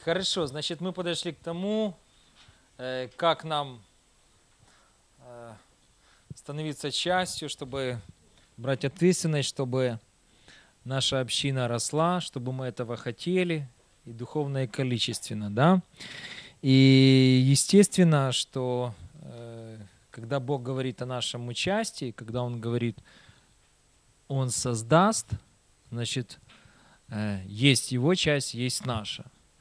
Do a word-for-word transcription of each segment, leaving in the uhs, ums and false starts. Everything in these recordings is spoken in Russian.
Хорошо, значит, мы подошли к тому, э, как нам э, становиться частью, чтобы брать ответственность, чтобы наша община росла, чтобы мы этого хотели, и духовно, и количественно, да. И естественно, что э, когда Бог говорит о нашем участии, когда Он говорит, Он создаст, значит, э, есть Его часть, есть наша.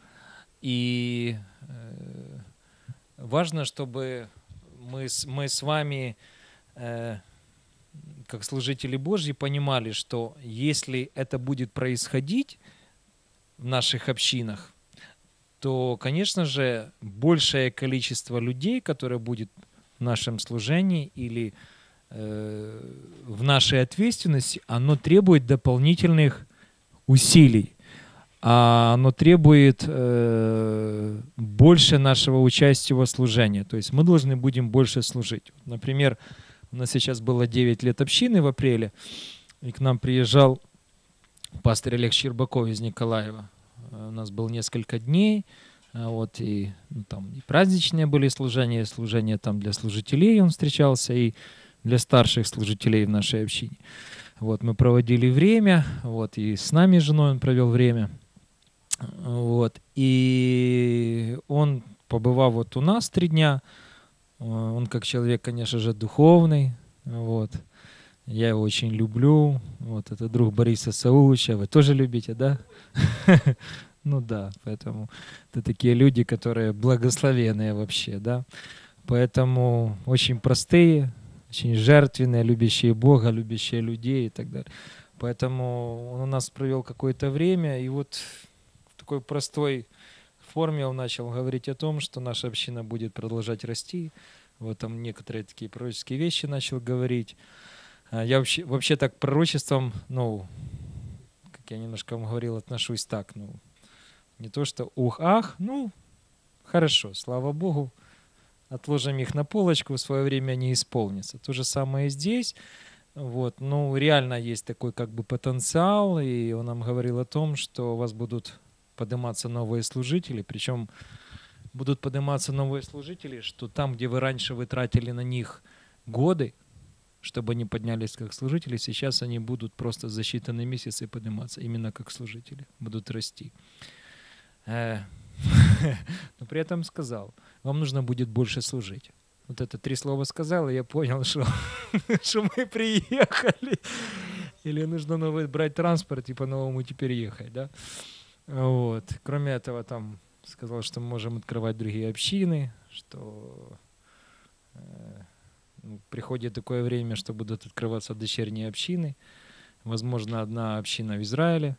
И э, важно, чтобы мы, с- мы с вами, э, как служители Божьи, понимали, что если это будет происходить в наших общинах, то, конечно же, большее количество людей, которое будет в нашем служении или э, в нашей ответственности, оно требует дополнительных усилий. А оно требует э, больше нашего участия во служении. То есть мы должны будем больше служить. Например, у нас сейчас было девять лет общины в апреле, и к нам приезжал пастор Олег Щербаков из Николаева. У нас было несколько дней, вот, и, ну, там и праздничные были служения, и служения там для служителей он встречался, и для старших служителей в нашей общине. Вот, мы проводили время, вот, и с нами, с женой он провел время. Вот. И он, побывав вот у нас три дня, он как человек, конечно же, духовный, вот. Я его очень люблю. Вот это друг Бориса Сауловича. Вы тоже любите, да? Ну да, поэтому это такие люди, которые благословенные вообще, да. Поэтому очень простые, очень жертвенные, любящие Бога, любящие людей и так далее. Поэтому он у нас провел какое-то время, и вот в такой простой форме он начал говорить о том, что наша община будет продолжать расти. Вот там некоторые такие пророческие вещи начал говорить. Я вообще, вообще так к пророчествам, ну, как я немножко вам говорил, отношусь так, ну, не то что ух-ах, ну, хорошо, слава Богу, отложим их на полочку, в свое время они исполнятся. То же самое и здесь. Вот, ну, реально есть такой как бы потенциал, и он нам говорил о том, что у вас будут подниматься новые служители, причем будут подниматься новые служители, что там, где вы раньше вы тратили на них годы, чтобы они поднялись как служители, сейчас они будут просто за считанные месяцы подниматься, именно как служители, будут расти. Но при этом сказал, вам нужно будет больше служить. Вот это три слова сказал, и я понял, что, что мы приехали. Или нужно новый брать транспорт и по-новому теперь ехать, да? Вот. Кроме этого, там сказал, что мы можем открывать другие общины, что э, приходит такое время, что будут открываться дочерние общины. Возможно, одна община в Израиле.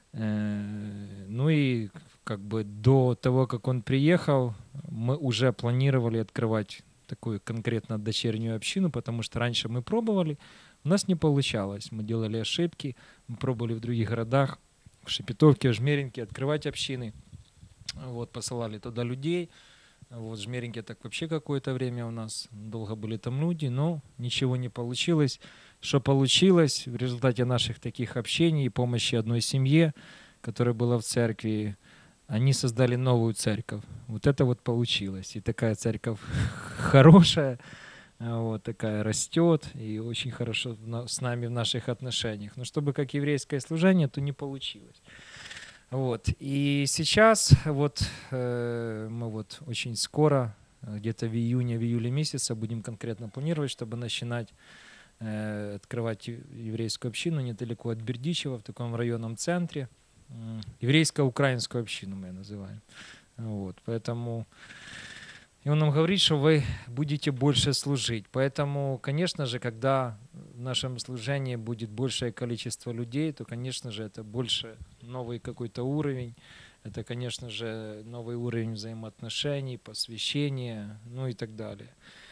Э, ну и как бы до того, как он приехал, мы уже планировали открывать такую конкретно дочернюю общину, потому что раньше мы пробовали, у нас не получалось. Мы делали ошибки, мы пробовали в других городах, в Шепетовке, в Жмеринке открывать общины. Вот, посылали туда людей. Вот, в Жмеринке так вообще какое-то время у нас долго были там люди, но ничего не получилось. Что получилось в результате наших таких общений и помощи одной семье, которая была в церкви, они создали новую церковь. Вот это вот получилось. И такая церковь хорошая, вот такая растет и очень хорошо с нами в наших отношениях. Но чтобы как еврейское служение, то не получилось. Вот. И сейчас вот э, мы вот очень скоро, где-то в июне, в июле месяце будем конкретно планировать, чтобы начинать э, открывать еврейскую общину недалеко от Бердичева, в таком районном центре. Еврейско-украинскую общину мы ее называем. Вот. Поэтому и он нам говорит, что вы будете больше служить. Поэтому, конечно же, когда в нашем служении будет большее количество людей, то, конечно же, это больше новый какой-то уровень. Это, конечно же, новый уровень взаимоотношений, посвящения, ну и так далее.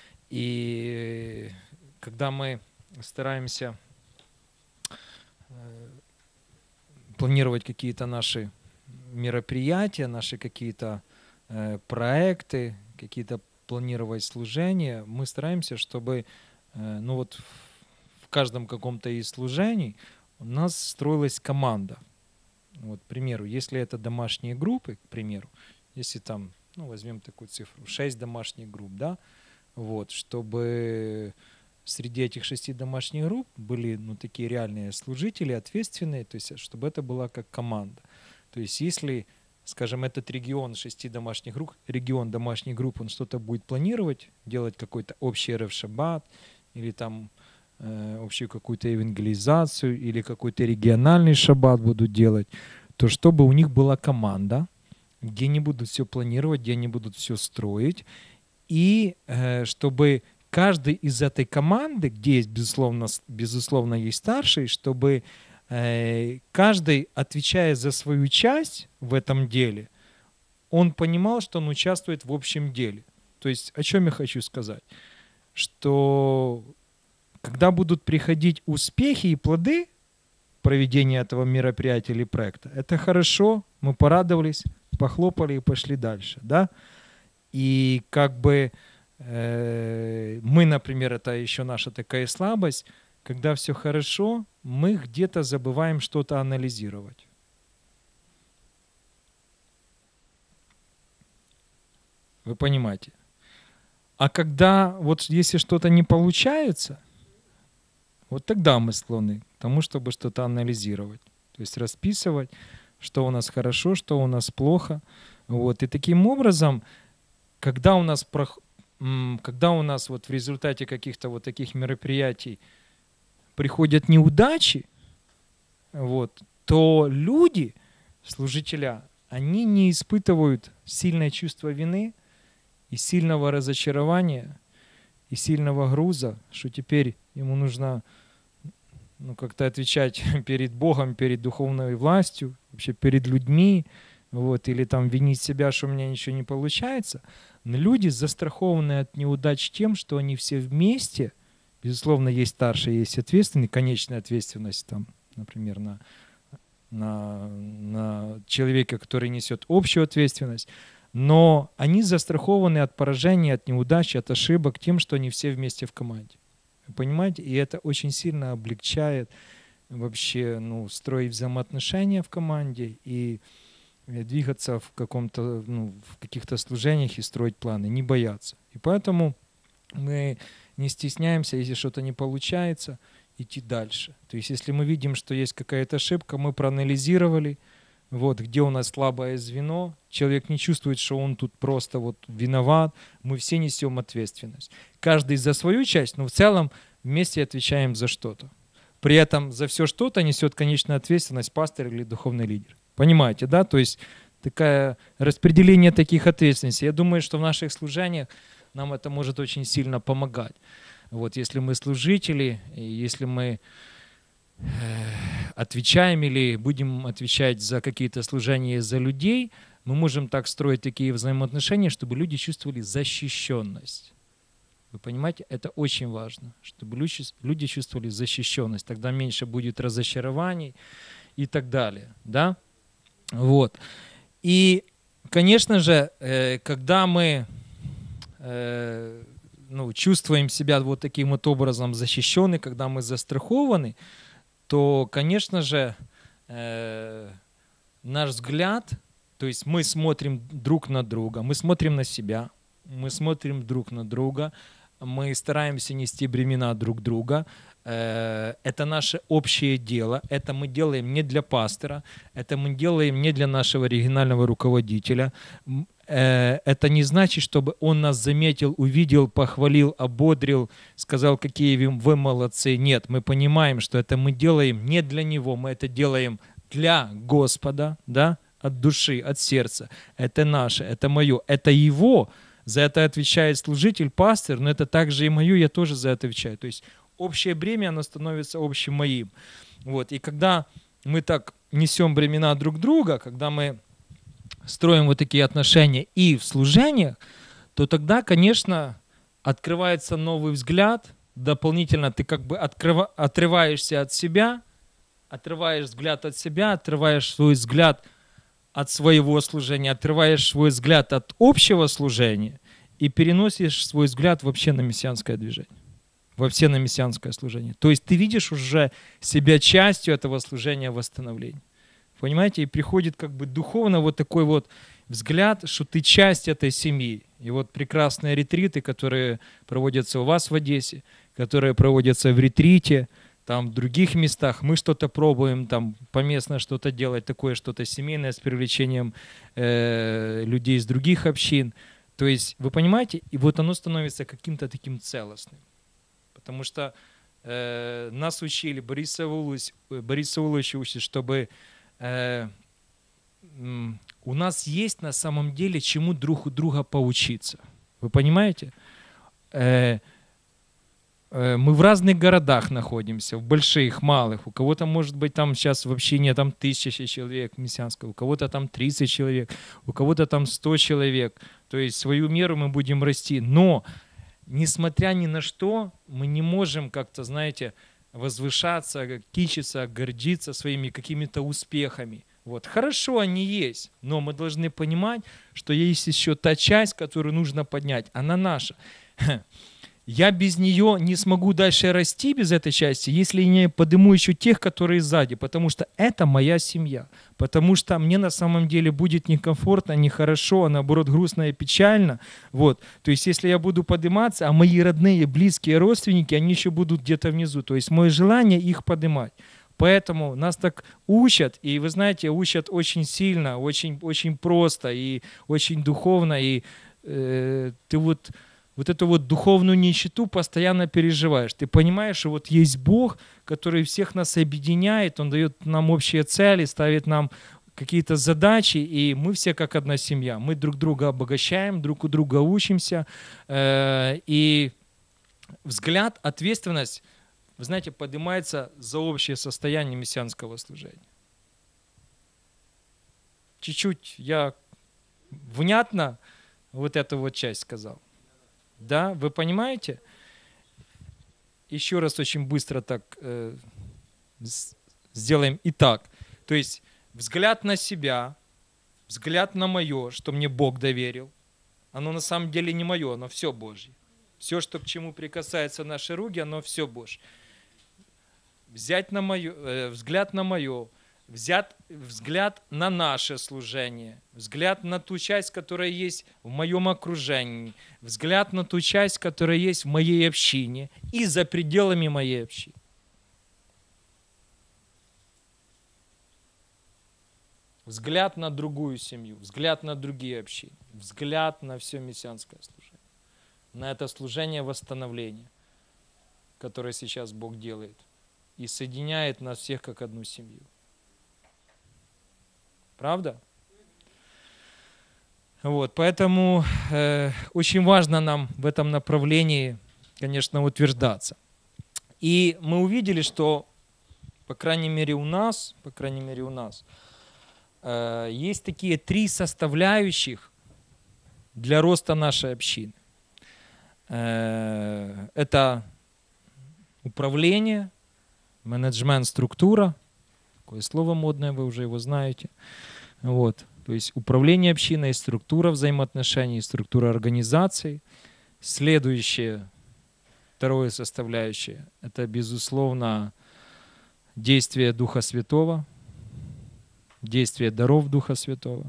И когда мы стараемся планировать какие-то наши мероприятия, наши какие-то э, проекты, какие-то планировать служения, мы стараемся, чтобы э, ну вот в каждом каком-то из служений у нас строилась команда. Вот, к примеру, если это домашние группы, к примеру, если там, ну, возьмем такую цифру, шесть домашних групп, да, вот, чтобы среди этих шести домашних групп были, ну, такие реальные служители, ответственные, то есть чтобы это была как команда. То есть если, скажем, этот регион шести домашних групп, регион домашних групп, он что-то будет планировать, делать какой-то общий эрев шаббат, или там э, общую какую-то евангелизацию, или какой-то региональный шаббат будут делать, то чтобы у них была команда, где они будут все планировать, где они будут все строить, и э, чтобы каждый из этой команды, где есть, безусловно, безусловно есть старший, чтобы э, каждый, отвечая за свою часть в этом деле, он понимал, что он участвует в общем деле. То есть о чем я хочу сказать? Что когда будут приходить успехи и плоды проведения этого мероприятия или проекта, это хорошо, мы порадовались, похлопали и пошли дальше, да? И как бы э, мы, например, это еще наша такая слабость, когда все хорошо, мы где-то забываем что-то анализировать. Вы понимаете? А когда вот если что-то не получается, вот тогда мы склонны к тому, чтобы что-то анализировать. То есть расписывать, что у нас хорошо, что у нас плохо. Вот. И таким образом, когда у нас, когда у нас вот в результате каких-то вот таких мероприятий приходят неудачи, вот, то люди, служителя, они не испытывают сильное чувство вины и сильного разочарования, и сильного груза, что теперь ему нужно ну, как-то отвечать перед Богом, перед духовной властью, вообще перед людьми, вот, или там винить себя, что у меня ничего не получается. Но люди застрахованы от неудач тем, что они все вместе, безусловно, есть старший, есть ответственный, конечная ответственность, там, например, на, на, на человека, который несет общую ответственность, но они застрахованы от поражения, от неудач, от ошибок тем, что они все вместе в команде. Вы понимаете? И это очень сильно облегчает вообще ну, строить взаимоотношения в команде и двигаться в, каком-то, ну, в каких-то служениях и строить планы, не бояться. И поэтому мы не стесняемся, если что-то не получается, идти дальше. То есть если мы видим, что есть какая-то ошибка, мы проанализировали, вот, где у нас слабое звено, человек не чувствует, что он тут просто вот виноват, мы все несем ответственность. Каждый за свою часть, но в целом вместе отвечаем за что-то. При этом за все что-то несет конечную ответственность пастор или духовный лидер. Понимаете, да? То есть такое распределение таких ответственностей. Я думаю, что в наших служениях нам это может очень сильно помогать. Вот, если мы служители, если мы отвечаем или будем отвечать за какие-то служения за людей, мы можем так строить такие взаимоотношения, чтобы люди чувствовали защищенность. Вы понимаете, это очень важно, чтобы люди чувствовали защищенность. Тогда меньше будет разочарований и так далее. Да? Вот. И, конечно же, когда мы ну, чувствуем себя вот таким вот образом защищены, когда мы застрахованы, то, конечно же, э, наш взгляд, то есть мы смотрим друг на друга, мы смотрим на себя, мы смотрим друг на друга, мы стараемся нести бремена друг друга. Э, это наше общее дело, это мы делаем не для пастора, это мы делаем не для нашего регионального руководителя. Это не значит, чтобы он нас заметил, увидел, похвалил, ободрил, сказал, какие вы молодцы. Нет, мы понимаем, что это мы делаем не для него, мы это делаем для Господа, да, от души, от сердца. Это наше, это мое, это его. За это отвечает служитель, пастор, но это также и мое, я тоже за это отвечаю. То есть общее бремя, оно становится общим моим. Вот. И когда мы так несем бремена друг друга, когда мы строим вот такие отношения и в служениях, то тогда, конечно, открывается новый взгляд, дополнительно ты как бы открыва, отрываешься от себя, отрываешь взгляд от себя, отрываешь свой взгляд от своего служения, отрываешь свой взгляд от общего служения и переносишь свой взгляд вообще на мессианское движение, вообще на мессианское служение. То есть ты видишь уже себя частью этого служения восстановления. Понимаете, и приходит как бы духовно вот такой вот взгляд, что ты часть этой семьи. И вот прекрасные ретриты, которые проводятся у вас в Одессе, которые проводятся в ретрите, там в других местах, мы что-то пробуем, там поместно что-то делать, такое что-то семейное с привлечением э, людей из других общин. То есть, вы понимаете, и вот оно становится каким-то таким целостным. Потому что э, нас учили, Борис Саулович, Борис Саулович учит, чтобы э, м, у нас есть на самом деле чему друг у друга поучиться. Вы понимаете? Э, Мы в разных городах находимся, в больших, малых. У кого-то, может быть, там сейчас в общине там тысяча человек мессианского, у кого-то там тридцать человек, у кого-то там сто человек. То есть свою меру мы будем расти. Но, несмотря ни на что, мы не можем как-то, знаете, возвышаться, кичиться, гордиться своими какими-то успехами. Вот. Хорошо, они есть, но мы должны понимать, что есть еще та часть, которую нужно поднять. Она наша. Я без нее не смогу дальше расти, без этой части, если я не подниму еще тех, которые сзади, потому что это моя семья, потому что мне на самом деле будет некомфортно, нехорошо, а наоборот грустно и печально. Вот. То есть если я буду подниматься, а мои родные, близкие, родственники, они еще будут где-то внизу. То есть мое желание их поднимать. Поэтому нас так учат, и вы знаете, учат очень сильно, очень, очень просто и очень духовно, и э, ты вот... Вот эту вот духовную нищету постоянно переживаешь. Ты понимаешь, что вот есть Бог, который всех нас объединяет, Он дает нам общие цели, ставит нам какие-то задачи, и мы все как одна семья. Мы друг друга обогащаем, друг у друга учимся. И взгляд, ответственность, вы знаете, поднимается за общее состояние мессианского служения. Чуть-чуть я внятно вот эту вот часть сказал. Да, вы понимаете? Еще раз очень быстро так э, сделаем и так. То есть взгляд на себя, взгляд на мое, что мне Бог доверил, оно на самом деле не мое, оно все Божье. Все, что к чему прикасаются наши руки, оно все Божье. Взять на мое, э, взгляд на мое, взять взгляд на наше служение, взгляд на ту часть, которая есть в моем окружении, взгляд на ту часть, которая есть в моей общине и за пределами моей общины. Взгляд на другую семью, взгляд на другие общины, взгляд на все мессианское служение, на это служение восстановления, которое сейчас Бог делает и соединяет нас всех как одну семью. Правда? Вот, поэтому э, очень важно нам в этом направлении, конечно, утверждаться. И мы увидели, что, по крайней мере у нас, по крайней мере у нас, э, есть такие три составляющих для роста нашей общины. Э, это управление, менеджмент, структура. Такое слово модное, вы уже его знаете. Вот. То есть управление общиной, структура взаимоотношений, структура организации. Следующее, второе составляющее, это, безусловно, действие Духа Святого, действие даров Духа Святого.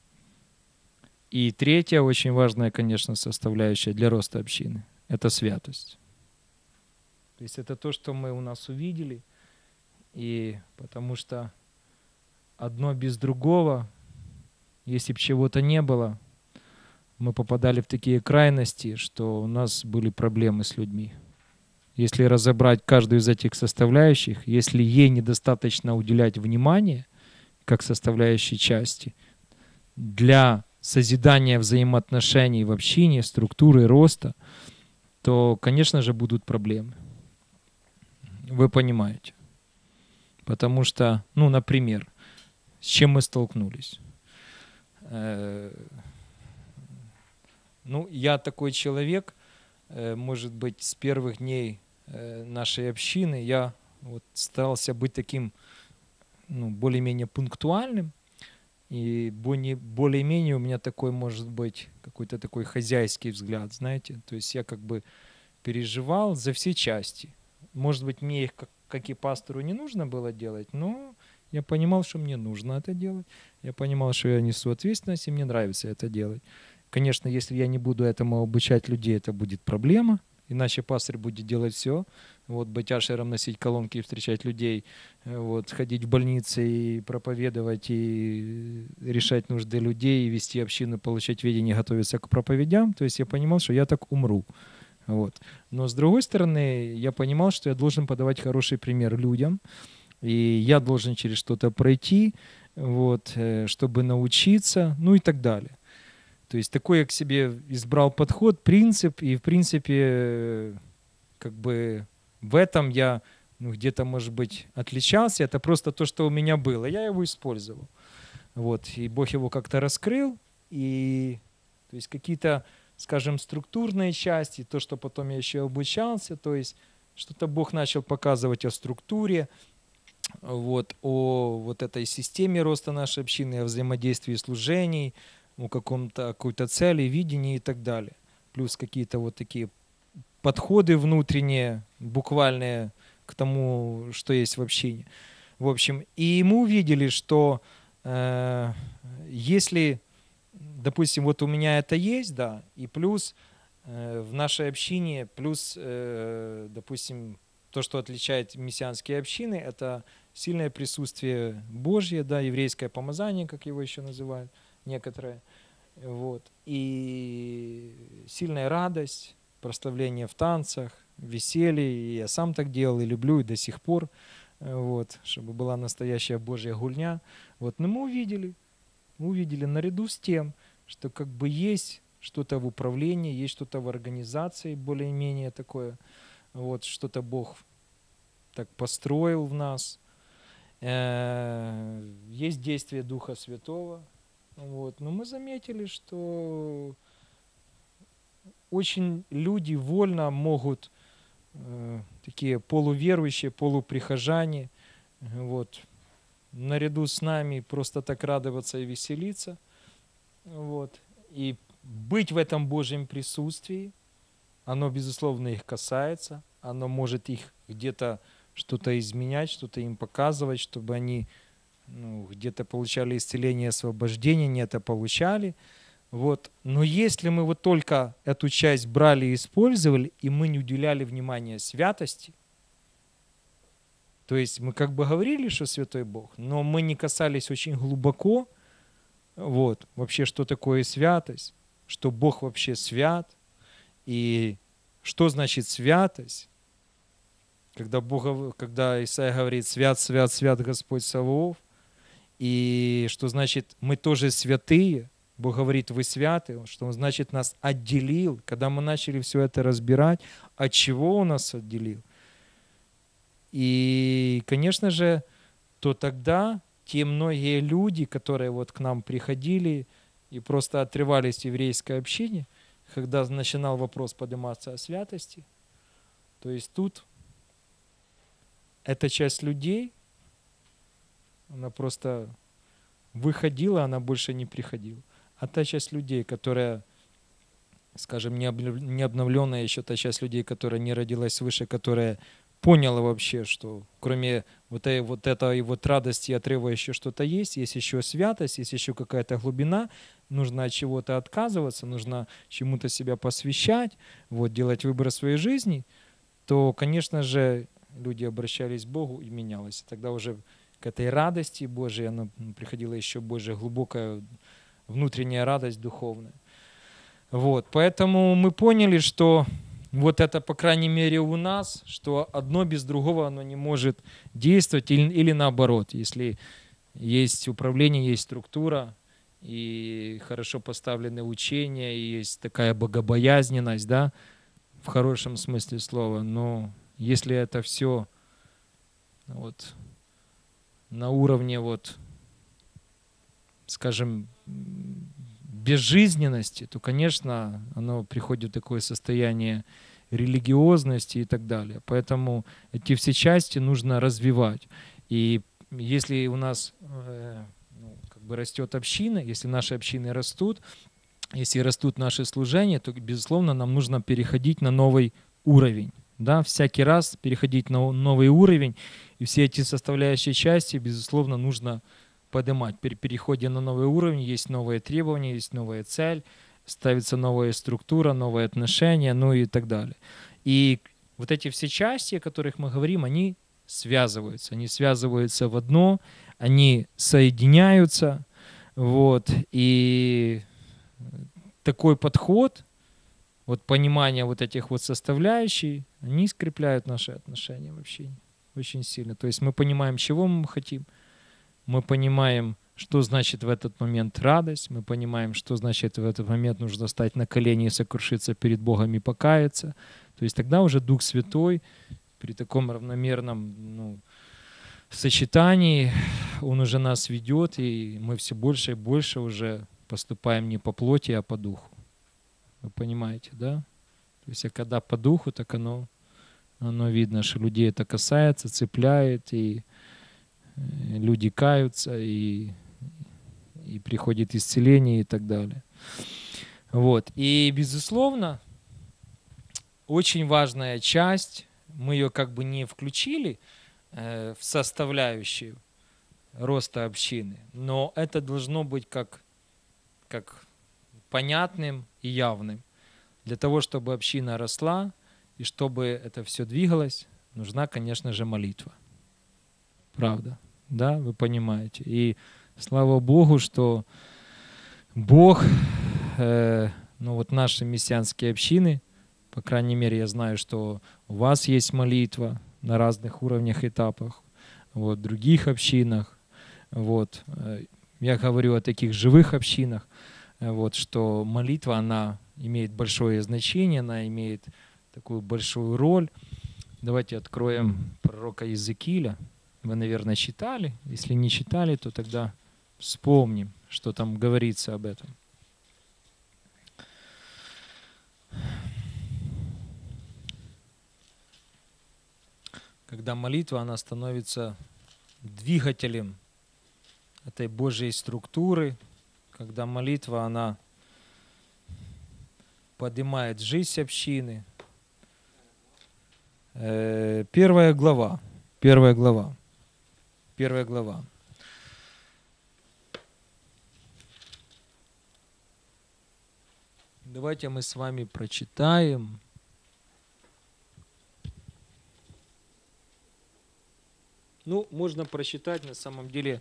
И третья, очень важная, конечно, составляющая для роста общины, это святость. То есть это то, что мы у нас увидели. И потому что одно без другого, если бы чего-то не было, мы попадали в такие крайности, что у нас были проблемы с людьми. Если разобрать каждую из этих составляющих, если ей недостаточно уделять внимание, как составляющей части, для созидания взаимоотношений в общине, структуры, роста, то, конечно же, будут проблемы. Вы понимаете. Потому что, ну, например, с чем мы столкнулись? Э, ну, я такой человек, э, может быть, с первых дней э, нашей общины я вот старался быть таким, ну, более-менее пунктуальным, и более-менее у меня такой, может быть, какой-то такой хозяйский взгляд, знаете, то есть я как бы переживал за все части. Может быть, мне их как как и пастору не нужно было делать, но я понимал, что мне нужно это делать. Я понимал, что я несу ответственность, и мне нравится это делать. Конечно, если я не буду этому обучать людей, это будет проблема. Иначе пастырь будет делать все. Вот, быть ашером, носить колонки и встречать людей, вот, ходить в больницы и проповедовать, и решать нужды людей, и вести общину, получать ведение, готовиться к проповедям. То есть я понимал, что я так умру. Вот. Но с другой стороны, я понимал, что я должен подавать хороший пример людям, и я должен через что-то пройти, вот, чтобы научиться, ну и так далее. То есть такой я к себе избрал подход, принцип, и в принципе как бы в этом я ну, где-то, может быть, отличался. Это просто то, что у меня было. Я его использовал. Вот. И Бог его как-то раскрыл. И то есть какие-то, скажем, структурные части, то, что потом я еще обучался, то есть что-то Бог начал показывать о структуре, вот, о вот этой системе роста нашей общины, о взаимодействии служений, о каком-то, какой-то цели, видении и так далее. Плюс какие-то вот такие подходы внутренние, буквальные к тому, что есть в общине. В общем, и мы увидели, что э, если, допустим, вот у меня это есть, да, и плюс э, в нашей общине, плюс, э, допустим, то, что отличает мессианские общины, это сильное присутствие Божье, да, еврейское помазание, как его еще называют некоторые, вот, и сильная радость, прославление в танцах, веселье, и я сам так делал, и люблю, и до сих пор, вот, чтобы была настоящая Божья гульня, вот, но мы увидели, мы увидели наряду с тем, что как бы есть что-то в управлении, есть что-то в организации более-менее такое, вот, что-то Бог так построил в нас, есть действие Духа Святого. Вот. Но мы заметили, что очень люди вольно могут, э, такие полуверующие, полуприхожане, вот, наряду с нами просто так радоваться и веселиться. Вот. И быть в этом Божьем присутствии, оно, безусловно, их касается, оно может их где-то что-то изменять, что-то им показывать, чтобы они ну, где-то получали исцеление, освобождение, не это получали. Вот. Но если мы вот только эту часть брали и использовали, и мы не уделяли внимания святости, то есть мы как бы говорили, что святой Бог, но мы не касались очень глубоко, вот, вообще, что такое святость, что Бог вообще свят, и что значит святость, когда, Бог, когда Исаия говорит «Свят, свят, свят Господь Саваоф», и что значит мы тоже святые, Бог говорит «Вы святы», что Он значит нас отделил. Когда мы начали все это разбирать, от чего Он нас отделил. И, конечно же, то тогда те многие люди, которые вот к нам приходили и просто отрывались в еврейской общине, когда начинал вопрос подниматься о святости, то есть тут эта часть людей, она просто выходила, она больше не приходила. А та часть людей, которая, скажем, не обновленная еще, та часть людей, которая не родилась свыше, которая поняла вообще, что кроме вот этой вот, этой вот радости и отрыва еще что-то есть, есть еще святость, есть еще какая-то глубина, нужно от чего-то отказываться, нужно чему-то себя посвящать, вот, делать выбор в своей жизни, то, конечно же, люди обращались к Богу и менялось. И тогда уже к этой радости Божией она приходила еще более глубокая внутренняя радость духовная. Вот, поэтому мы поняли, что вот это, по крайней мере, у нас, что одно без другого оно не может действовать, или, или наоборот, если есть управление, есть структура, и хорошо поставлены учения, и есть такая богобоязненность, да, в хорошем смысле слова, но если это все вот на уровне, вот, скажем, безжизненности, то, конечно, оно приходит в такое состояние религиозности и так далее. Поэтому эти все части нужно развивать. И если у нас э, ну, как бы растет община, если наши общины растут, если растут наши служения, то, безусловно, нам нужно переходить на новый уровень. Да? Всякий раз переходить на новый уровень. И все эти составляющие части, безусловно, нужно поднимать. При переходе на новый уровень есть новые требования, есть новая цель, ставится новая структура, новые отношения, ну и так далее. И вот эти все части, о которых мы говорим, они связываются. Они связываются в одно, они соединяются. Вот. И такой подход, вот понимание вот этих вот составляющих, они скрепляют наши отношения вообще очень сильно. То есть мы понимаем, чего мы хотим, мы понимаем, что значит в этот момент радость, мы понимаем, что значит в этот момент нужно стать на колени и сокрушиться перед Богом и покаяться. То есть тогда уже Дух Святой при таком равномерном ну, сочетании, Он уже нас ведет, и мы все больше и больше уже поступаем не по плоти, а по духу. Вы понимаете, да? То есть, а когда по духу, так оно, оно видно, что людей это касается, цепляет, и люди каются, и, и приходит исцеление и так далее. Вот. И, безусловно, очень важная часть, мы ее как бы не включили э, в составляющую роста общины, но это должно быть как, как понятным и явным. Для того, чтобы община росла и чтобы это все двигалось, нужна, конечно же, молитва. Правда, да, вы понимаете. И слава Богу, что Бог, э, ну вот наши мессианские общины, по крайней мере, я знаю, что у вас есть молитва на разных уровнях, этапах, вот, в других общинах. Вот. Я говорю о таких живых общинах, вот, что молитва, она имеет большое значение, она имеет такую большую роль. Давайте откроем пророка Иезекииля. Вы, наверное, читали. Если не читали, то тогда вспомним, что там говорится об этом. Когда молитва, она становится двигателем этой Божьей структуры, когда молитва, она поднимает жизнь общины. Первая глава. Первая глава. Первая глава. Давайте мы с вами прочитаем. Ну, можно прочитать на самом деле.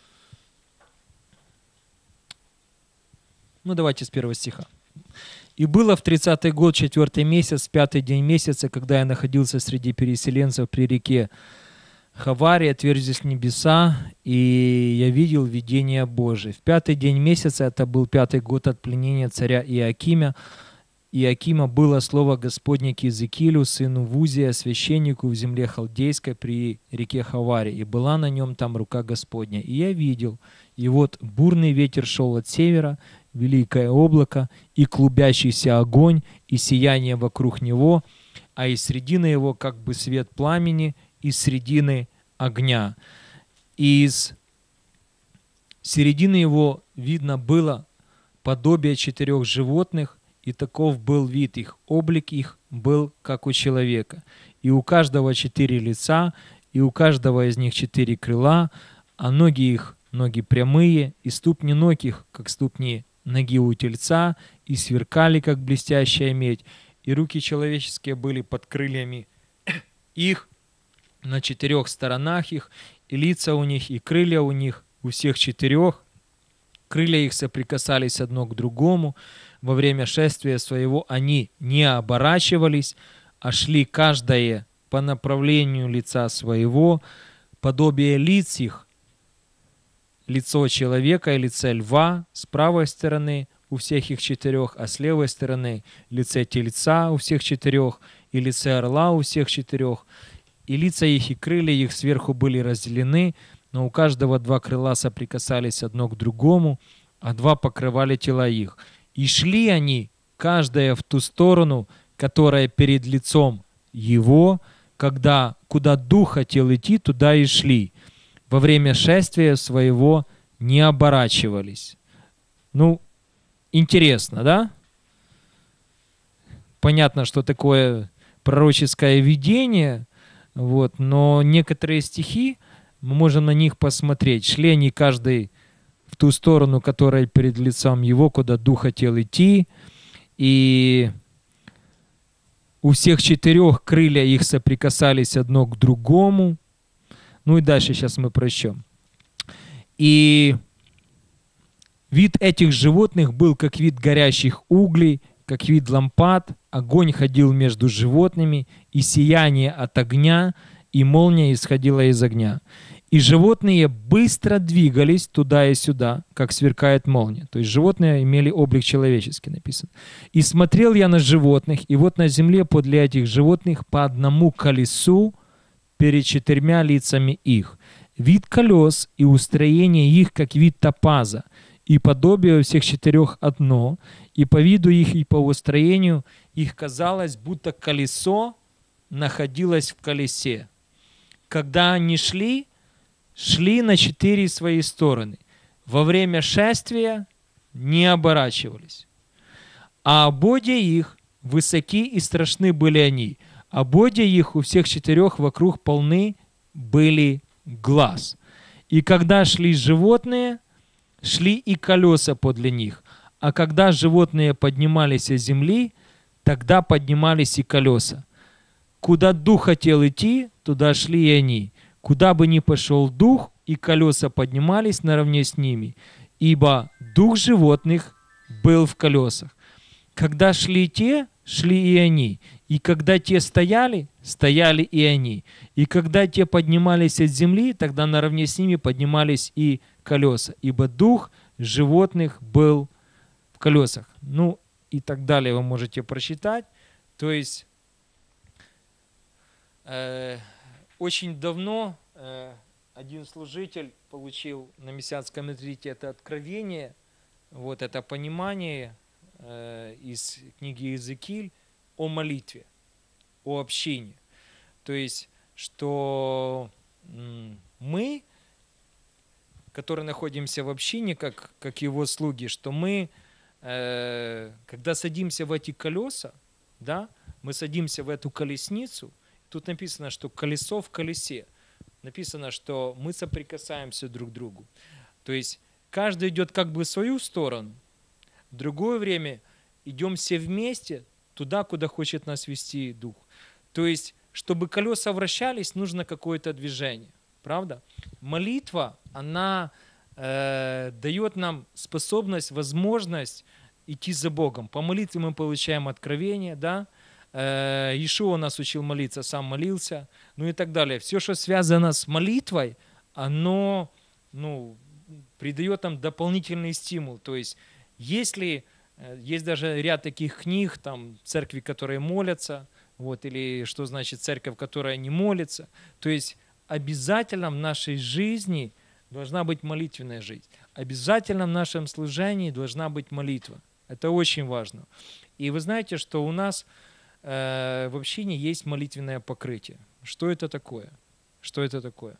Ну, давайте с первого стиха. «И было в тридцатый год, четвертый месяц, пятый день месяца, когда я находился среди переселенцев при реке Хаваре, отверзлись небеса, и я видел видение Божие. В пятый день месяца, это был пятый год от пленения царя Иоакима, Иоакима было слово Господне к Иезекиилю, сыну Вузия, священнику в земле Халдейской при реке Хаваре, и была на нем там рука Господня. И я видел, и вот бурный ветер шел от севера, великое облако, и клубящийся огонь, и сияние вокруг него, а из середины его как бы свет пламени, из середины огня. И из середины его видно было подобие четырех животных, и таков был вид их, облик их был, как у человека. И у каждого четыре лица, и у каждого из них четыре крыла, а ноги их, ноги прямые, и ступни ног их, как ступни ноги у тельца, и сверкали, как блестящая медь, и руки человеческие были под крыльями их, на четырех сторонах их, и лица у них, и крылья у них, у всех четырех. Крылья их соприкасались одно к другому. Во время шествия своего они не оборачивались, а шли каждое по направлению лица своего. Подобие лиц их, лицо человека и лице льва с правой стороны у всех их четырех, а с левой стороны лице тельца у всех четырех, и лице орла у всех четырех. И лица их и крылья их сверху были разделены, но у каждого два крыла соприкасались одно к другому, а два покрывали тела их. И шли они, каждая в ту сторону, которая перед лицом его, когда куда дух хотел идти, туда и шли. Во время шествия своего не оборачивались. Ну, интересно, да? Понятно, что такое пророческое видение, вот, но некоторые стихи, мы можем на них посмотреть. Шли они каждый в ту сторону, которая перед лицом его, куда дух хотел идти. И у всех четырех крылья их соприкасались одно к другому. Ну и дальше сейчас мы прочтем. И вид этих животных был как вид горящих углей, как вид лампад. Огонь ходил между животными, и сияние от огня, и молния исходила из огня. И животные быстро двигались туда и сюда, как сверкает молния. То есть животные имели облик человеческий, написано. И смотрел я на животных, и вот на земле подле этих животных по одному колесу перед четырьмя лицами их. Вид колес и устроение их, как вид топаза, и подобие у всех четырех одно, и по виду их, и по устроению их казалось, будто колесо находилось в колесе. Когда они шли, шли на четыре свои стороны. Во время шествия не оборачивались. А ободья их, высоки и страшны были они. Ободья их у всех четырех вокруг полны были глаз. И когда шли животные, шли и колеса подле них. А когда животные поднимались из земли, тогда поднимались и колеса. Куда дух хотел идти, туда шли и они. Куда бы ни пошел дух, и колеса поднимались наравне с ними, ибо дух животных был в колесах. Когда шли те, шли и они. И когда те стояли, стояли и они. И когда те поднимались от земли, тогда наравне с ними поднимались и колеса. Ибо дух животных был в колесах. Ну и так далее вы можете прочитать. То есть э, очень давно э, один служитель получил на мессианском ретрите это откровение, вот это понимание э, из книги Иезекииль о молитве, о общине. То есть, что мы, которые находимся в общине, как, как его слуги, что мы, э, когда садимся в эти колеса, да, мы садимся в эту колесницу, тут написано, что колесо в колесе. Написано, что мы соприкасаемся друг к другу. То есть каждый идет как бы в свою сторону, в другое время идем все вместе туда, куда хочет нас вести Дух. То есть, чтобы колеса вращались, нужно какое-то движение. Правда? Молитва, она э, дает нам способность, возможность идти за Богом. По молитве мы получаем откровение, да? Иешуа нас учил молиться, сам молился, ну и так далее. Все, что связано с молитвой, оно ну, придает нам дополнительный стимул. То есть, если есть даже ряд таких книг, там, церкви, которые молятся, вот, или что значит церковь, которая не молится, то есть обязательно в нашей жизни должна быть молитвенная жизнь. Обязательно в нашем служении должна быть молитва. Это очень важно. И вы знаете, что у нас в общине есть молитвенное покрытие. Что это такое? Что это такое?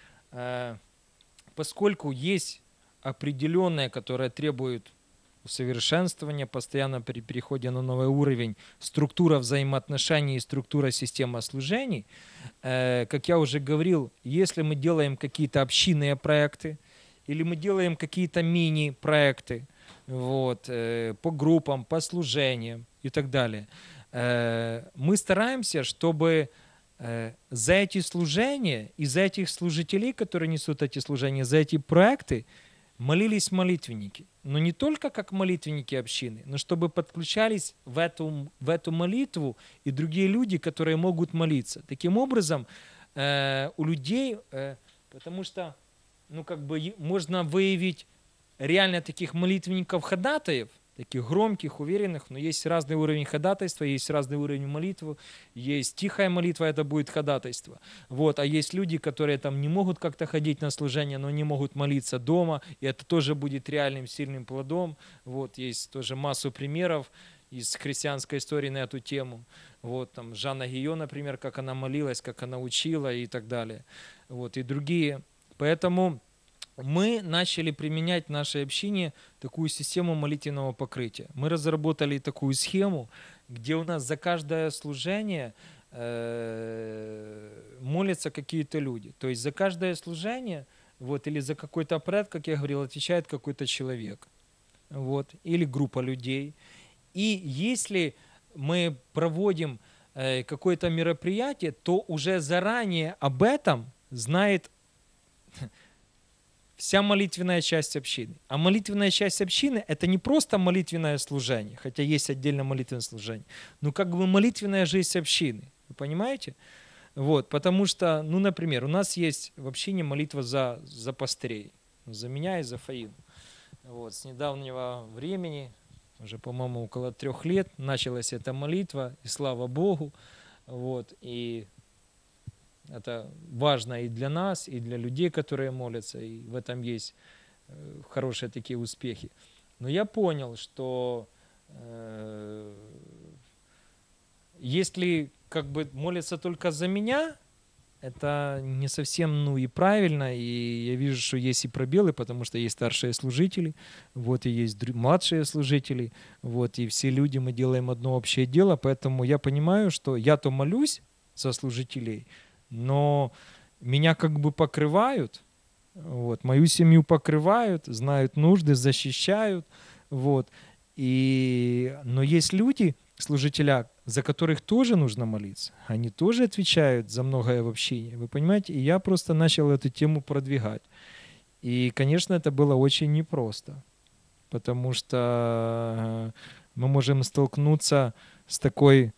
Поскольку есть определенное, которое требует усовершенствования, постоянно при переходе на новый уровень, структура взаимоотношений и структура системы служений, как я уже говорил, если мы делаем какие-то общинные проекты, или мы делаем какие-то мини-проекты, вот, по группам, по служениям и так далее, мы стараемся, чтобы за эти служения и за этих служителей, которые несут эти служения, за эти проекты молились молитвенники. Но не только как молитвенники общины, но чтобы подключались в эту, в эту молитву и другие люди, которые могут молиться. Таким образом, у людей, потому что ну, как бы можно выявить реально таких молитвенников-ходатаев, таких громких, уверенных, но есть разный уровень ходатайства, есть разный уровень молитвы, есть тихая молитва, это будет ходатайство. Вот, а есть люди, которые там не могут как-то ходить на служение, но не могут молиться дома, и это тоже будет реальным сильным плодом. Вот, есть тоже массу примеров из христианской истории на эту тему. Вот, там Жанна Гио, например, как она молилась, как она учила и так далее. Вот, и другие. Поэтому мы начали применять в нашей общине такую систему молитвенного покрытия. Мы разработали такую схему, где у нас за каждое служение э, молятся какие-то люди. То есть за каждое служение, вот, или за какой-то обряд, как я говорил, отвечает какой-то человек, вот, или группа людей. И если мы проводим э, какое-то мероприятие, то уже заранее об этом знает вся молитвенная часть общины. А молитвенная часть общины – это не просто молитвенное служение, хотя есть отдельно молитвенное служение, но как бы молитвенная жизнь общины. Вы понимаете? Вот, потому что, ну, например, у нас есть в общине молитва за, за пастырей, за меня и за Фаину. Вот, с недавнего времени, уже, по-моему, около трех лет, началась эта молитва, и слава Богу. Вот, и это важно и для нас, и для людей, которые молятся, и в этом есть хорошие такие успехи. Но я понял, что э, если как бы молятся только за меня, это не совсем, ну, и правильно, и я вижу, что есть и пробелы, потому что есть старшие служители, вот, и есть младшие служители, вот, и все люди, мы делаем одно общее дело, поэтому я понимаю, что я-то молюсь за служителей, но меня как бы покрывают, вот, мою семью покрывают, знают нужды, защищают, вот, и, но есть люди, служителя, за которых тоже нужно молиться. Они тоже отвечают за многое в общине. Вы понимаете? И я просто начал эту тему продвигать. И, конечно, это было очень непросто, потому что мы можем столкнуться с такой,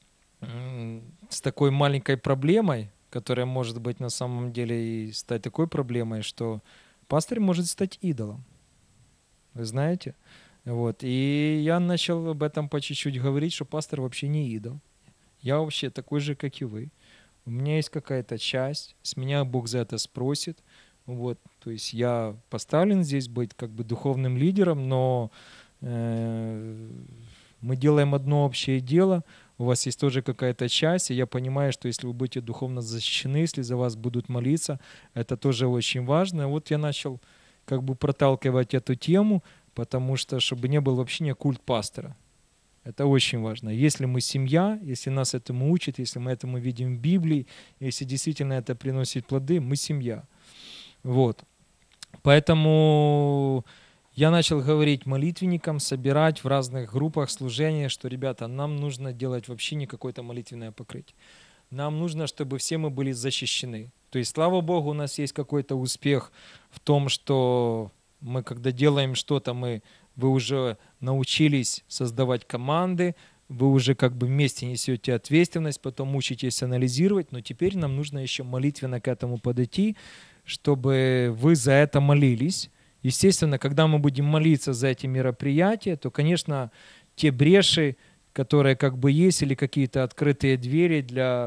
с такой маленькой проблемой, которая может быть на самом деле и стать такой проблемой, что пастырь может стать идолом. Вы знаете? Вот. И я начал об этом по чуть-чуть говорить, что пастор вообще не идол. Я вообще такой же, как и вы. У меня есть какая-то часть, с меня Бог за это спросит. Вот. То есть я поставлен здесь быть как бы духовным лидером, но э, мы делаем одно общее дело, у вас есть тоже какая-то часть, и я понимаю, что если вы будете духовно защищены, если за вас будут молиться, это тоже очень важно. Вот я начал как бы проталкивать эту тему, потому что, чтобы не был вообще не культ пастора. Это очень важно. Если мы семья, если нас этому учат, если мы этому видим в Библии, если действительно это приносит плоды, мы семья. Вот. Поэтому я начал говорить молитвенникам, собирать в разных группах служения, что, ребята, нам нужно делать вообще не какое-то молитвенное покрытие. Нам нужно, чтобы все мы были защищены. То есть, слава Богу, у нас есть какой-то успех в том, что мы, когда делаем что-то, мы, вы уже научились создавать команды, вы уже как бы вместе несете ответственность, потом учитесь анализировать, но теперь нам нужно еще молитвенно к этому подойти, чтобы вы за это молились. Естественно, когда мы будем молиться за эти мероприятия, то, конечно, те бреши, которые как бы есть, или какие-то открытые двери для...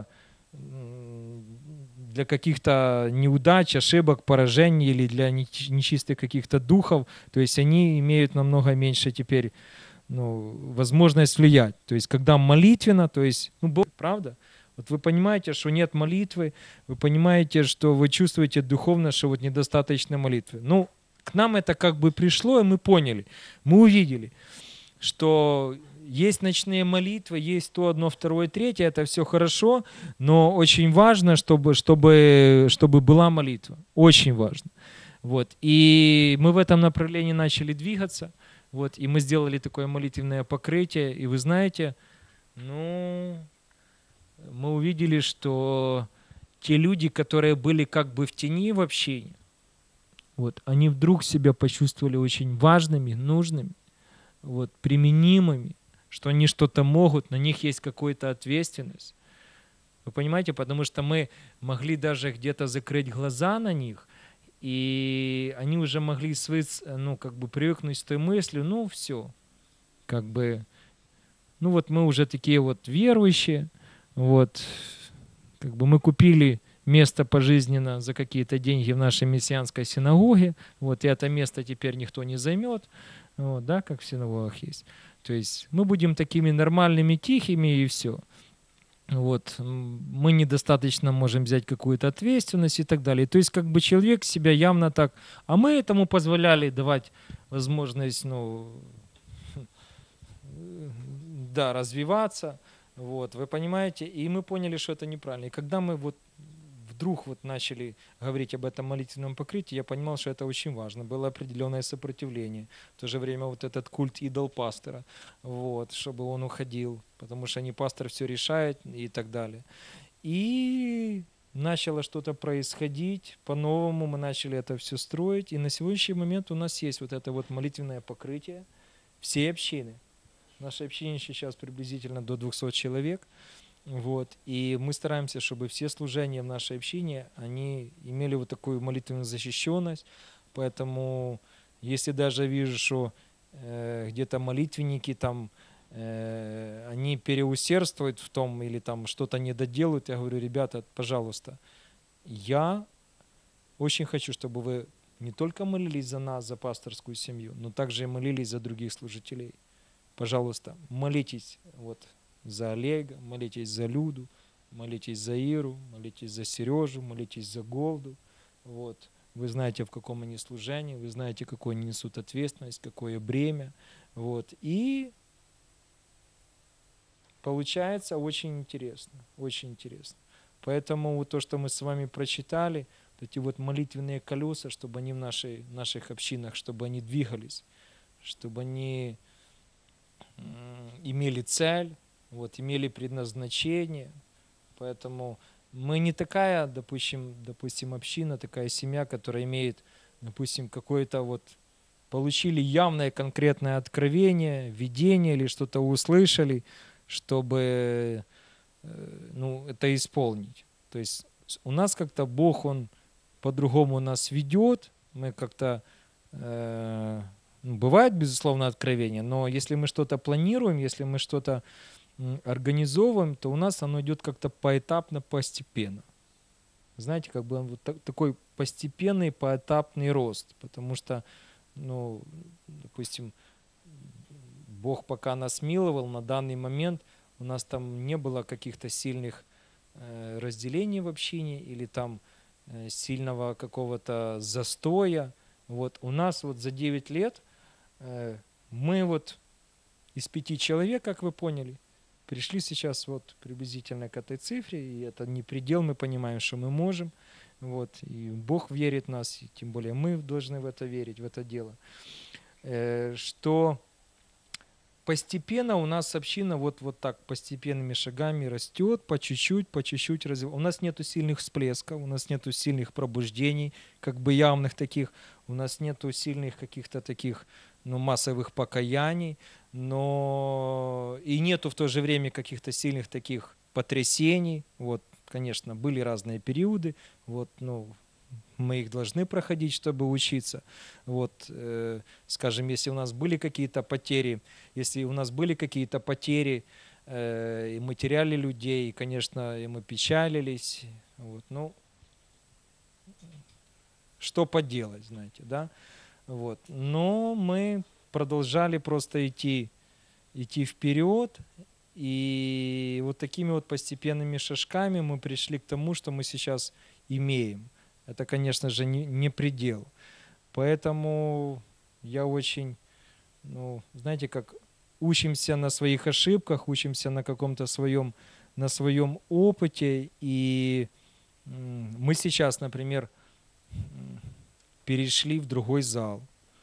для каких-то неудач, ошибок, поражений или для нечистых каких-то духов, то есть они имеют намного меньше теперь, ну, возможность влиять. То есть когда молитвенно, то есть, ну, Бог, правда? Вот вы понимаете, что нет молитвы, вы понимаете, что вы чувствуете духовно, что вот недостаточно молитвы. Ну, к нам это как бы пришло, и мы поняли, мы увидели, что есть ночные молитвы, есть то, одно, второе, третье, это все хорошо, но очень важно, чтобы, чтобы, чтобы была молитва. Очень важно. Вот. И мы в этом направлении начали двигаться, вот, и мы сделали такое молитвенное покрытие, и вы знаете, ну, мы увидели, что те люди, которые были как бы в тени в общине, вот, они вдруг себя почувствовали очень важными, нужными, вот, применимыми, что они что-то могут, на них есть какая-то ответственность. Вы понимаете, потому что мы могли даже где-то закрыть глаза на них, и они уже могли свыть, ну, как бы привыкнуть с той мыслью, ну, все, как бы, ну, вот мы уже такие вот верующие, вот, как бы мы купили место пожизненно за какие-то деньги в нашей мессианской синагоге, вот, и это место теперь никто не займет, вот, да, как в синагогах есть. То есть мы будем такими нормальными, тихими, и все. Вот. Мы недостаточно можем взять какую-то ответственность и так далее. То есть как бы человек себя явно так... А мы этому позволяли давать возможность, ну, да, развиваться, Вот, вы понимаете? И мы поняли, что это неправильно. И когда мы вот вдруг вот начали говорить об этом молитвенном покрытии, я понимал, что это очень важно. Было определенное сопротивление. В то же время вот этот культ идол-пастора, вот, чтобы он уходил, потому что не пастор все решает и так далее. И начало что-то происходить, по-новому мы начали это все строить, и на сегодняшний момент у нас есть вот это вот молитвенное покрытие всей общины. Наша община сейчас приблизительно до двухсот человек. Вот. И мы стараемся, чтобы все служения в нашей общине, они имели вот такую молитвенную защищенность. Поэтому, если даже вижу, что э, где-то молитвенники там, э, они переусердствуют в том или там что-то не доделают, я говорю, ребята, пожалуйста, я очень хочу, чтобы вы не только молились за нас, за пасторскую семью, но также и молились за других служителей. Пожалуйста, молитесь вот за Олега, молитесь за Люду, молитесь за Иру, молитесь за Сережу, молитесь за Голду. Вот. Вы знаете, в каком они служении, вы знаете, какую они несут ответственность, какое бремя. Вот. И получается очень интересно, очень интересно. Поэтому вот то, что мы с вами прочитали, вот эти вот молитвенные колеса, чтобы они в нашей, наших общинах, чтобы они двигались, чтобы они имели цель, вот, имели предназначение. Поэтому мы не такая, допустим, допустим, община, такая семья, которая имеет, допустим, какое-то вот, получили явное конкретное откровение, видение или что-то услышали, чтобы ну, это исполнить. То есть у нас как-то Бог, Он по-другому нас ведет, мы как-то э, бывает, безусловно, откровение, но если мы что-то планируем, если мы что-то организовываем, то у нас оно идет как-то поэтапно, постепенно. Знаете, как бы вот такой постепенный, поэтапный рост, потому что, ну, допустим, Бог пока нас миловал, на данный момент у нас там не было каких-то сильных э, разделений в общине или там э, сильного какого-то застоя. Вот у нас вот за девять лет мы вот из пяти человек, как вы поняли, пришли сейчас вот приблизительно к этой цифре, и это не предел, мы понимаем, что мы можем, вот, и Бог верит в нас, и тем более мы должны в это верить, в это дело, что постепенно у нас община вот, вот так постепенными шагами растет, по чуть-чуть, по чуть-чуть развивается. У нас нету сильных всплесков, у нас нету сильных пробуждений, как бы явных таких, у нас нету сильных каких-то таких, ну, массовых покаяний, но и нету в то же время каких-то сильных таких потрясений. Вот, конечно, были разные периоды, вот, ну, мы их должны проходить, чтобы учиться. Вот, э, скажем, если у нас были какие-то потери, если у нас были какие-то потери, э, и мы теряли людей, и, конечно, и мы печалились, вот, ну, что поделать, знаете, да? Вот. Но мы продолжали просто идти, идти вперед, и вот такими вот постепенными шажками мы пришли к тому, что мы сейчас имеем. Это, конечно же, не, не предел. Поэтому я очень, ну, знаете, как учимся на своих ошибках, учимся на каком-то своем, на своем опыте, и мы сейчас, например, перешли в другой зал.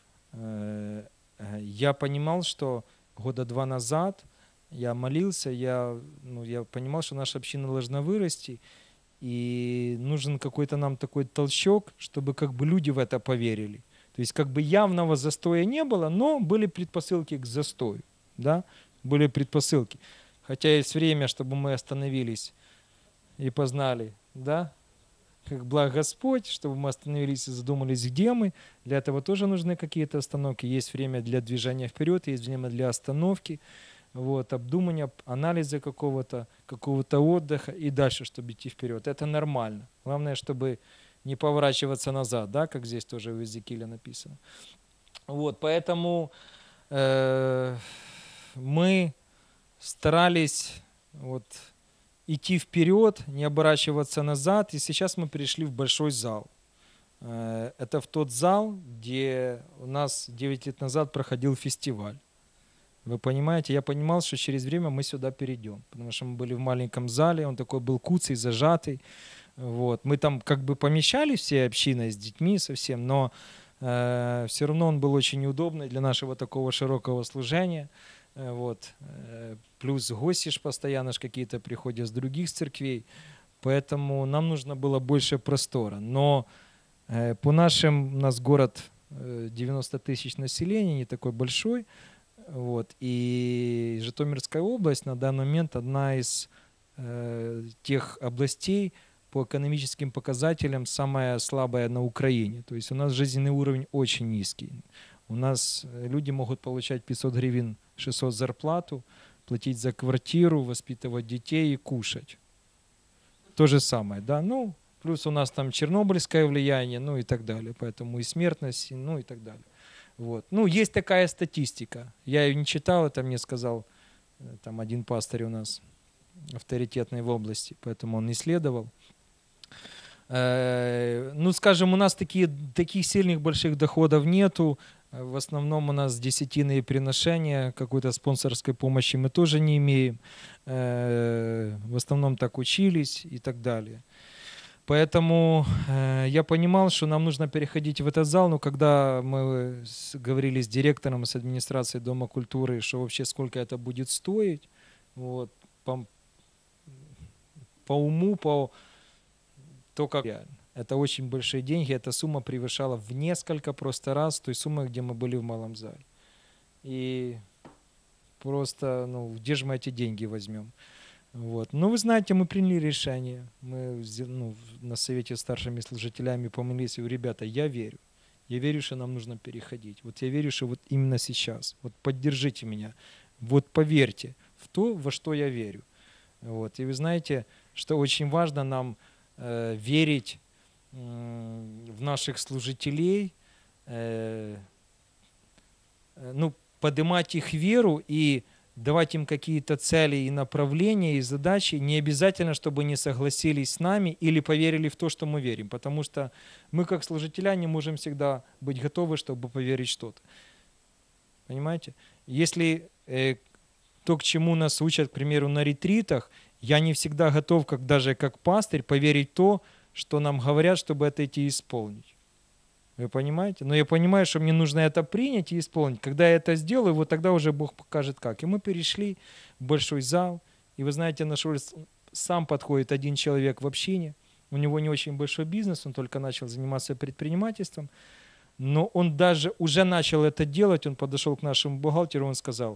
Я понимал, что года два назад я молился, я, ну, я понимал, что наша община должна вырасти, и нужен какой-то нам такой толчок, чтобы как бы люди в это поверили. То есть как бы явного застоя не было, но были предпосылки к застою, да, были предпосылки. Хотя есть время, чтобы мы остановились и познали, да, как благ Господь, чтобы мы остановились и задумались, где мы. Для этого тоже нужны какие-то остановки. Есть время для движения вперед, есть время для остановки, вот, обдумания, анализа какого-то, какого-то отдыха и дальше, чтобы идти вперед. Это нормально. Главное, чтобы не поворачиваться назад, да, как здесь тоже в Иезекииле написано. Вот, поэтому э, мы старались вот, идти вперед, не оборачиваться назад, и сейчас мы перешли в большой зал. Э, это в тот зал, где у нас девять лет назад проходил фестиваль. Вы понимаете, я понимал, что через время мы сюда перейдем, потому что мы были в маленьком зале, он такой был куцый, зажатый. Вот. Мы там как бы помещались всей общиной с детьми совсем, но э, все равно он был очень неудобный для нашего такого широкого служения. Э, вот. Э, плюс гости ж постоянно ж какие-то приходят с других церквей, поэтому нам нужно было больше простора. Но э, по нашим, у нас город э, девяносто тысяч населения, не такой большой, вот. И Житомирская область на данный момент одна из э, тех областей по экономическим показателям самая слабая на Украине. То есть у нас жизненный уровень очень низкий. У нас люди могут получать пятьсот гривен, шестьсот зарплату, платить за квартиру, воспитывать детей и кушать. То же самое, да. Ну, плюс у нас там чернобыльское влияние, ну и так далее. Поэтому и смертность, ну и так далее. Вот. Ну, есть такая статистика. Я ее не читал, это мне сказал там один пастырь у нас, авторитетный в области, поэтому он исследовал. Э, ну, скажем, у нас такие, таких сильных больших доходов нету. В основном у нас десятинные приношения, какой-то спонсорской помощи мы тоже не имеем. Э, в основном так учились и так далее. Поэтому э, я понимал, что нам нужно переходить в этот зал, но когда мы с, говорили с директором, с администрацией Дома культуры, что вообще сколько это будет стоить, вот, по, по уму, по то, как это очень большие деньги, эта сумма превышала в несколько просто раз той суммы, где мы были в малом зале. И просто, ну, где же мы эти деньги возьмем? Вот. Но вы знаете, мы приняли решение, мы ну, на совете с старшими служителями помолились, и говорю, ребята, я верю, я верю, что нам нужно переходить. Вот я верю, что вот именно сейчас, вот поддержите меня, вот поверьте в то, во что я верю. Вот. И вы знаете, что очень важно нам э, верить э, в наших служителей, э, э, ну, поднимать их веру и давать им какие-то цели и направления, и задачи, не обязательно, чтобы они согласились с нами или поверили в то, что мы верим, потому что мы, как служителя, не можем всегда быть готовы, чтобы поверить в что-то. Понимаете? Если э, то, к чему нас учат, к примеру, на ретритах, я не всегда готов, как, даже как пастырь, поверить в то, что нам говорят, чтобы это идти исполнить. Вы понимаете? Но я понимаю, что мне нужно это принять и исполнить. Когда я это сделаю, вот тогда уже Бог покажет как. И мы перешли в большой зал. И вы знаете, наш сам подходит один человек в общине. У него не очень большой бизнес, он только начал заниматься предпринимательством. Но он даже уже начал это делать. Он подошел к нашему бухгалтеру, он сказал,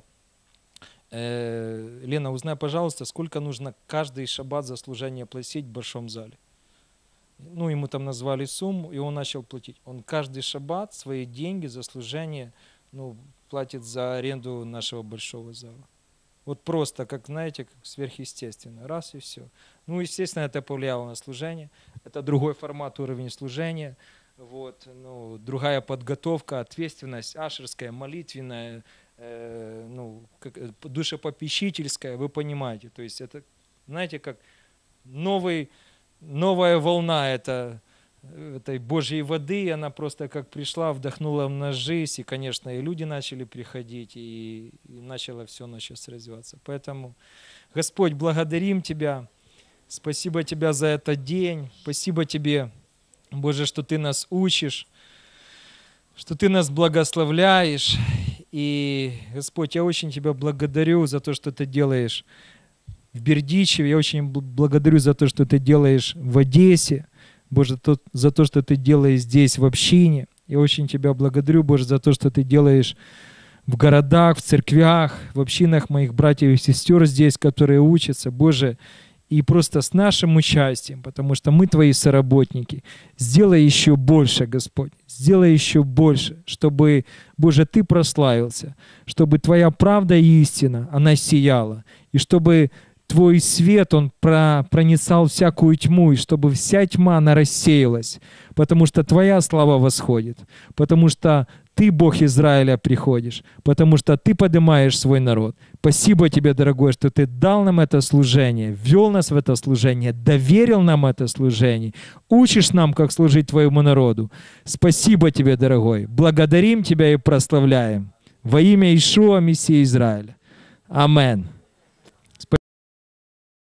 э, Лена, узнай, пожалуйста, сколько нужно каждый шаббат за служение платить в большом зале. Ну, ему там назвали сумму, и он начал платить. Он каждый шаббат свои деньги за служение, ну, платит за аренду нашего большого зала. Вот просто, как, знаете, как сверхъестественно. Раз и все. Ну, естественно, это повлияло на служение. Это другой формат, уровень служения. Вот, ну, другая подготовка, ответственность, ашерская, молитвенная, э, ну, как, душепопечительская, вы понимаете. То есть это, знаете, как новый... Новая волна это, этой Божьей воды, она просто как пришла, вдохнула в нас жизнь, и, конечно, и люди начали приходить, и, и начало все началось развиваться. Поэтому, Господь, благодарим Тебя, спасибо Тебя за этот день, спасибо Тебе, Боже, что Ты нас учишь, что Ты нас благословляешь, и, Господь, я очень Тебя благодарю за то, что Ты делаешь в Бердичеве. Я очень благодарю за то, что Ты делаешь в Одессе. Боже, то, за то, что Ты делаешь здесь, в общине. Я очень Тебя благодарю, Боже, за то, что Ты делаешь в городах, в церквях, в общинах моих братьев и сестер здесь, которые учатся. Боже, и просто с нашим участием, потому что мы Твои соработники. Сделай еще больше, Господь. Сделай еще больше, чтобы, Боже, Ты прославился, чтобы Твоя правда и истина, она сияла, и чтобы Твой свет, он проницал всякую тьму, и чтобы вся тьма, она рассеялась, потому что Твоя слава восходит, потому что Ты, Бог Израиля, приходишь, потому что Ты поднимаешь свой народ. Спасибо Тебе, дорогой, что Ты дал нам это служение, ввел нас в это служение, доверил нам это служение, учишь нам, как служить Твоему народу. Спасибо Тебе, дорогой. Благодарим Тебя и прославляем. Во имя Иешуа, Мессии Израиля. Амен.